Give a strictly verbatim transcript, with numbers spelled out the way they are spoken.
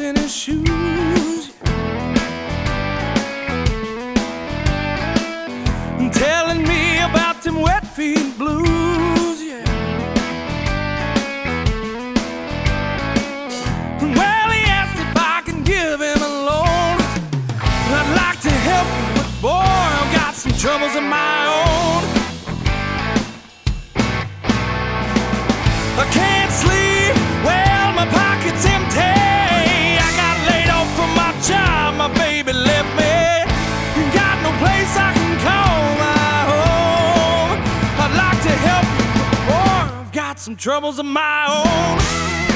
in his shoes, telling me about them wet feet blues, yeah. Well, he asked if I can give him a loan. I'd like to help him, but boy, I've got some troubles of my own. I can't sleep, well, my pocket's empty. I got laid off from my job, my baby left me. Got no place I can call my home. I'd like to help you, but boy, I've got some troubles of my own.